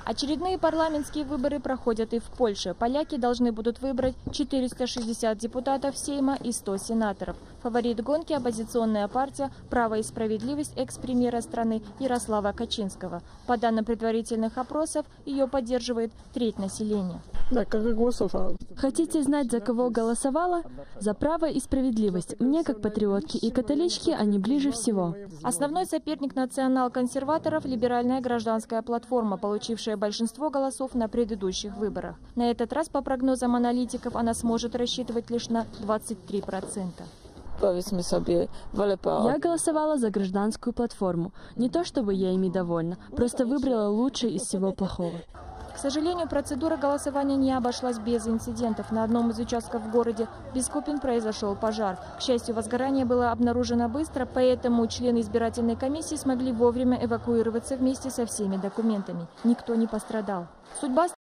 Очередные парламентские выборы проходят и в Польше. Поляки должны будут выбрать 460 депутатов Сейма и 100 сенаторов. Фаворит гонки – оппозиционная партия «Право и справедливость» экс-премьера страны Ярослава Качинского. По данным предварительных опросов, ее поддерживает треть населения. Хотите знать, за кого голосовала? За «Право и справедливость». Мне, как патриотке и католичке, они ближе всего. Основной соперник национал-консерваторов – либеральная гражданская платформа, получившая большинство голосов на предыдущих выборах. На этот раз, по прогнозам аналитиков, она сможет рассчитывать лишь на 23%. Я голосовала за гражданскую платформу. Не то чтобы я ими довольна, просто выбрала лучшее из всего плохого. К сожалению, процедура голосования не обошлась без инцидентов. На одном из участков в городе Бискупин произошел пожар. К счастью, возгорание было обнаружено быстро, поэтому члены избирательной комиссии смогли вовремя эвакуироваться вместе со всеми документами. Никто не пострадал. Судьба